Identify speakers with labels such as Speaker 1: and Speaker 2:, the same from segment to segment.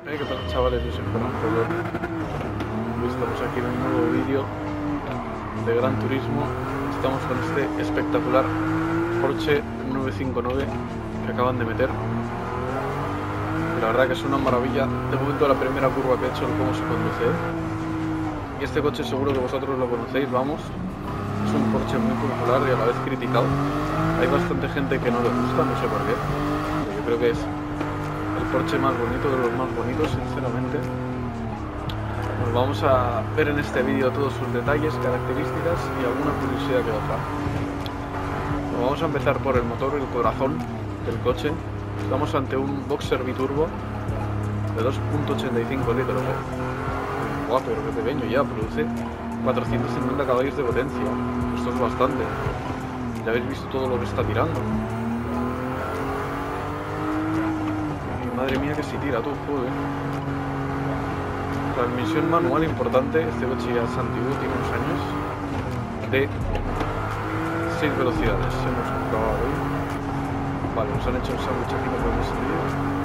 Speaker 1: ¿Qué tal, chavales? Yo soy Fernando Lor. Hoy estamos aquí en un nuevo vídeo de Gran Turismo. Estamos con este espectacular Porsche 959 que acaban de meter. La verdad que es una maravilla. De momento la primera curva que he hecho, cómo se conduce. Y este coche seguro que vosotros lo conocéis, vamos. Es un Porsche muy popular y a la vez criticado. Hay bastante gente que no le gusta, no sé por qué. Pero yo creo que es el Porsche más bonito, de los más bonitos, sinceramente. Pues vamos a ver en este vídeo todos sus detalles, características y alguna curiosidad que otra. Pues vamos a empezar por el motor, el corazón del coche. Estamos ante un Boxer biturbo de 2.85 litros. Guau, pero qué pequeño ya, produce 450 caballos de potencia. Esto es bastante. Ya habéis visto todo lo que está tirando. Madre mía que si tira tú, joder. Transmisión manual importante, este coche ya es antiguo, tiene unos años. De 6 velocidades, hemos comprobado hoy. Vale, nos han hecho un sándwich aquí, no podemos salir.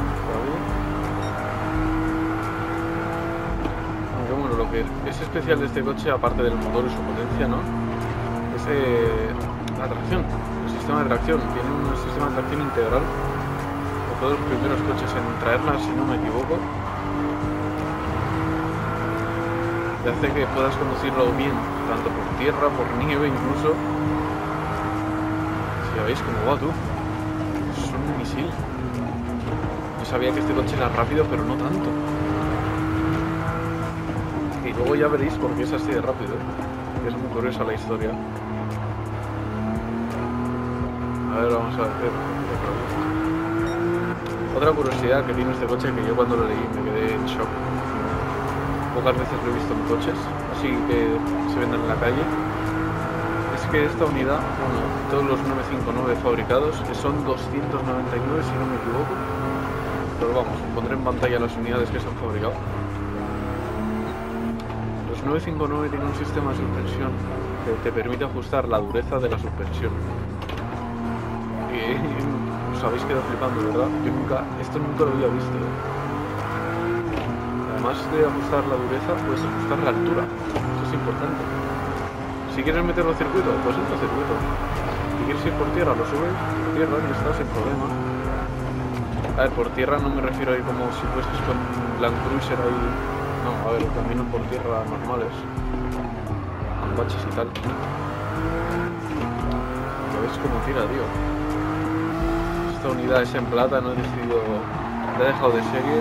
Speaker 1: Aunque bueno, lo que es especial de este coche, aparte del motor y su potencia, ¿no? Es la tracción, el sistema de tracción. Tiene un sistema de tracción integral. Todos los primeros coches en traerla, si no me equivoco, te hace que puedas conducirlo bien, tanto por tierra, por nieve incluso. Si ya veis cómo va tú, es un misil. Yo sabía que este coche era rápido, pero no tanto. Y luego ya veréis por qué es así de rápido, Es muy curiosa la historia. A ver, vamos a ver. Otra curiosidad que tiene este coche, que yo cuando lo leí me quedé en shock. Pocas veces lo he visto en coches, así que se venden en la calle. Es que esta unidad, bueno, todos los 959 fabricados, que son 299 si no me equivoco. Pero vamos, pondré en pantalla las unidades que se han fabricado. Los 959 tienen un sistema de suspensión que te permite ajustar la dureza de la suspensión. Os habéis quedado flipando, ¿verdad? Yo esto nunca lo había visto. Además de ajustar la dureza, puedes ajustar la altura. Eso es importante. Si quieres meterlo a circuito, pues entra a circuito. Si quieres ir por tierra, lo subes por tierra y está sin problema. A ver, por tierra no me refiero a ir como si fueses con Land Cruiser ahí. No, a ver, caminos por tierra normales. Con baches y tal. Ya ves cómo tira, tío. Esta unidad es en plata, no he decidido, la he dejado de serie.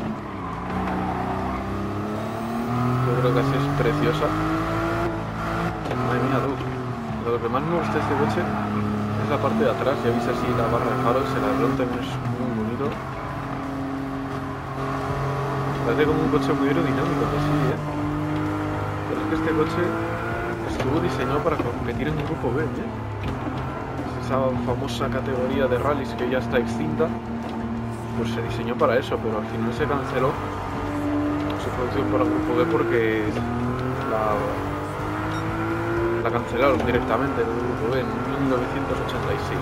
Speaker 1: Yo creo que así es preciosa. Madre mía, tú. Lo que más me gusta de este coche es la parte de atrás. Ya veis así la barra de faros, el alerón también es muy bonito. Parece como un coche muy aerodinámico, que sí, Pero es que este coche estuvo diseñado para competir en Grupo B, Esa famosa categoría de rallies que ya está extinta, pues se diseñó para eso, pero al final se canceló su producción para el Grupo B porque la cancelaron directamente del Grupo B en 1986.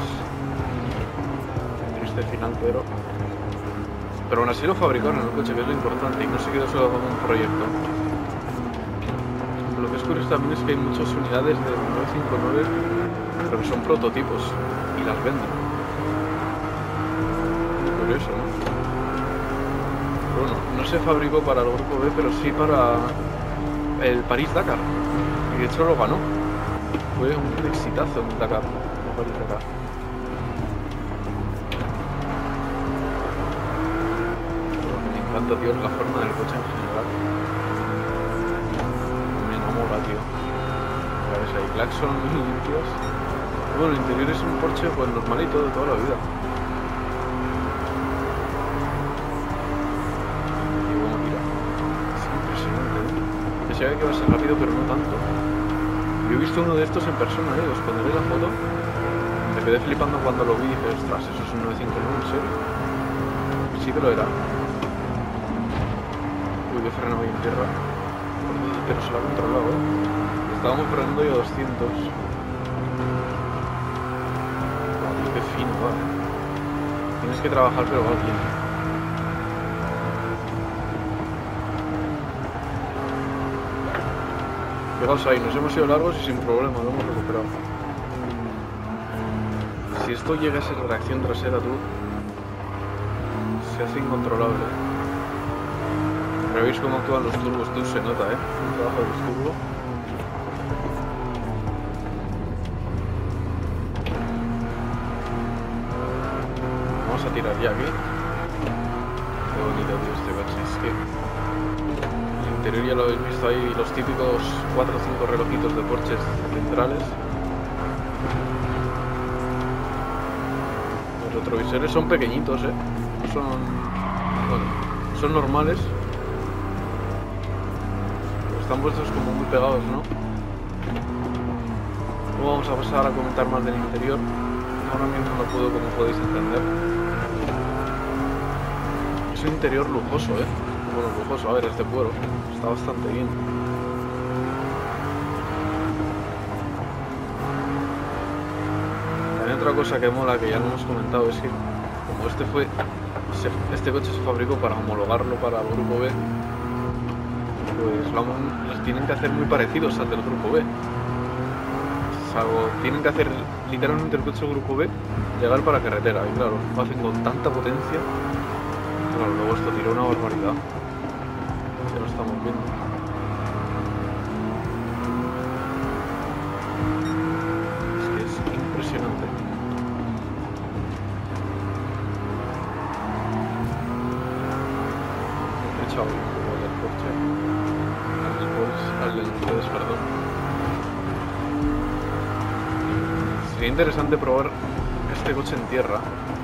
Speaker 1: Triste final, pero aún así lo fabricaron el coche, que es lo importante, y no se quedó solo como un proyecto. Lo que es curioso también es que hay muchas unidades del 959 pero que son prototipos y las venden. Muy curioso, ¿no? Bueno, no se fabricó para el Grupo B, pero sí para el París-Dakar. Y de hecho lo ganó. Fue un exitazo en Dakar, el París-Dakar. Me encanta, tío, la forma del coche en general. Me enamora, tío. ¿Sabes? Hay claxon limpios. Bueno, el interior es un Porsche pues normalito de toda la vida. Y bueno, mira, es impresionante, Que se ve que va a ser rápido, pero no tanto. Yo he visto uno de estos en persona, Os pondré la foto. Me quedé flipando cuando lo vi y dije, ostras, eso es un 959, ¿en serio? Sí que lo era. Uy, que frenado ahí en tierra. Pero se lo ha controlado, Estábamos frenando ya 200. Qué fino va. Tienes que trabajar, pero va bien. Fijaos ahí, nos hemos ido largos y sin problema, lo hemos recuperado. Si esto llega a ser reacción trasera, tú, se hace incontrolable. Pero veis cómo actúan los turbos, tú, se nota, el trabajo de los turbos. Vamos a tirar ya aquí. Qué bonito, tío, este coche. Es que el interior ya lo habéis visto ahí, los típicos 4 o 5 relojitos de Porsche centrales. Los retrovisores son pequeñitos, son normales. Están puestos como muy pegados, ¿no? Luego vamos a pasar a comentar más del interior. Ahora mismo no puedo, como podéis entender. Es un interior lujoso, Bueno, lujoso, a ver, es de cuero. Está bastante bien. También otra cosa que mola, que ya lo hemos comentado, es que como este coche se fabricó para homologarlo para el Grupo B, pues los tienen que hacer muy parecidos al del Grupo B. Salvo, tienen que hacer literalmente el coche del Grupo B llegar para carretera. Y claro, lo hacen con tanta potencia. Claro, luego esto tira una barbaridad. Ya lo estamos viendo. Es que es impresionante. He echado un poco del Porsche. Al del Mercedes, perdón. Sería interesante probar este coche en tierra.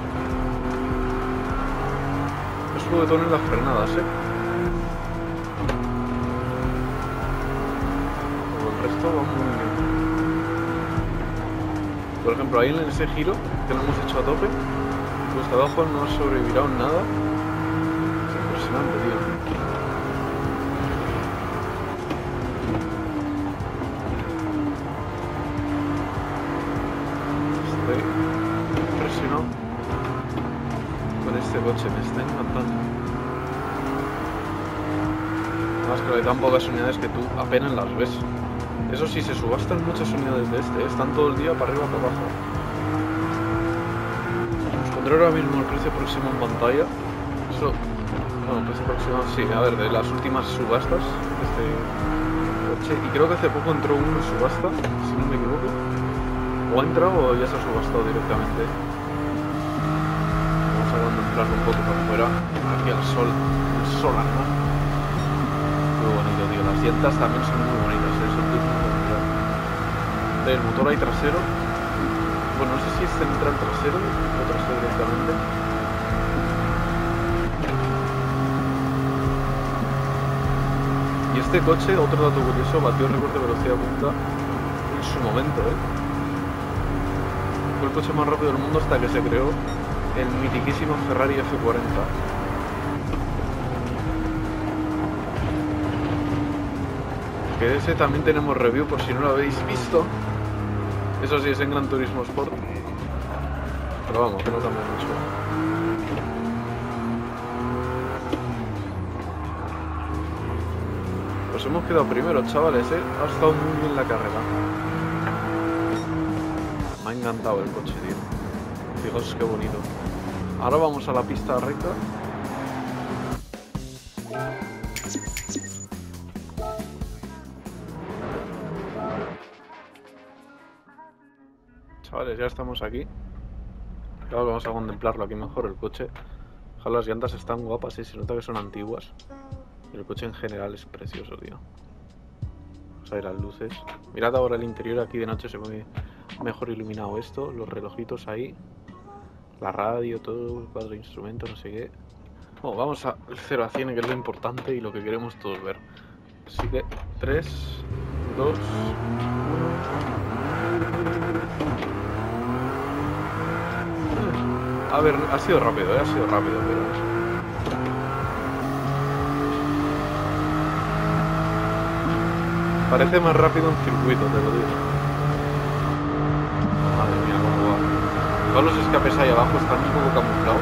Speaker 1: Es juguetón en las frenadas, Pero el resto va muy bien. Por ejemplo, ahí en ese giro que lo hemos hecho a tope, pues abajo no ha sobrevirado nada. Es impresionante, tío. Estoy impresionado con este coche, me está encantando. Además que hay tan pocas unidades que tú apenas las ves. Eso sí, se subastan muchas unidades de este, están todo el día para arriba para abajo. Os pondré ahora mismo el precio próximo en pantalla. Eso, bueno, el precio próximo, sí, a ver, de las últimas subastas de este coche. Y creo que hace poco entró uno en subasta, si no me equivoco. O ha entrado o ya se ha subastado directamente. Vamos a contemplarlo un poco por fuera, aquí al sol, el solano. Muy bonito, tío. Las llantas también son muy bonitas, son muy bonitas. El motor hay trasero. Bueno, no sé si es central trasero o trasero directamente. Y este coche, otro dato curioso, batió el récord de velocidad punta en su momento, Fue el coche más rápido del mundo hasta que se creó el mitiquísimo Ferrari F40. Que de ese también tenemos review por si no lo habéis visto. Eso sí, es en Gran Turismo Sport. Pero vamos, que no cambia mucho. Pues hemos quedado primero, chavales, Ha estado muy bien la carrera. Me ha encantado el coche, tío. Fijaos qué bonito. Ahora vamos a la pista recta. Chavales, ya estamos aquí. Claro, vamos a contemplarlo aquí mejor, el coche. Ojalá, las llantas están guapas, se nota que son antiguas. Y el coche en general es precioso, tío. Vamos a ver las luces. Mirad ahora el interior, aquí de noche se ve mejor iluminado esto. Los relojitos ahí. La radio, todo, el cuadro de instrumentos, no sé qué. Bueno, vamos al 0 a 100, que es lo importante y lo que queremos todos ver. Así que 3, 2, 1... A ver, ha sido rápido, pero... Parece más rápido en circuito, te lo digo. Madre mía, cómo va. Todos los escapes ahí abajo están un poco camuflados.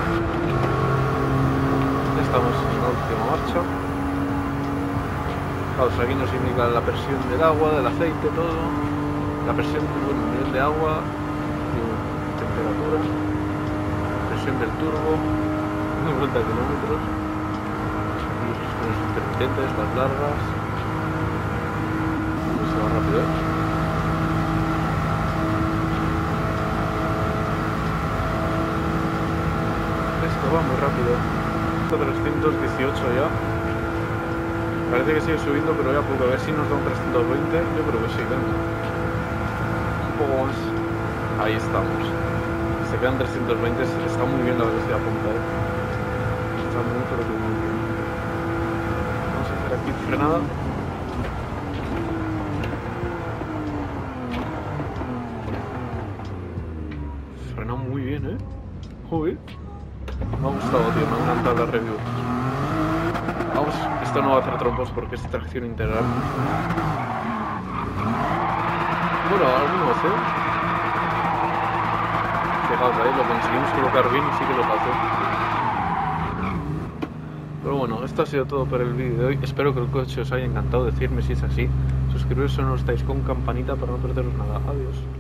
Speaker 1: Ya estamos en la última marcha. Vamos, aquí nos indica la presión del agua, del aceite, todo. La presión, bueno, el nivel de agua, temperatura, presión del turbo, 50 kilómetros. Los intermitentes, las largas. Se va rápido. Esto va muy rápido. 318 ya. Parece que sigue subiendo, pero ya poco. A ver si nos da un 320. Yo creo que sí, venga. Un poco más. Ahí estamos. Se quedan 320. Está muy bien la velocidad punta, Está muy, pero que muy bien. Vamos a hacer aquí frenada. Frena muy bien, Joder. Me ha gustado, tío. Me ha encantado la review. Vamos, esto no va a hacer trompos porque es tracción integral. Bueno, algunos, Fijaos ahí, lo conseguimos colocar bien y sí que lo hace. Pero bueno, esto ha sido todo por el vídeo de hoy. Espero que el coche os haya encantado. Decidme si es así. Suscribiros si no estáis con campanita para no perderos nada. Adiós.